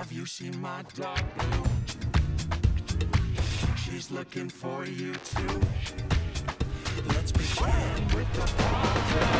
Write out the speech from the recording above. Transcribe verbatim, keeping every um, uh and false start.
Have you seen my dark blue? She's looking for you too. Let's begin with the party.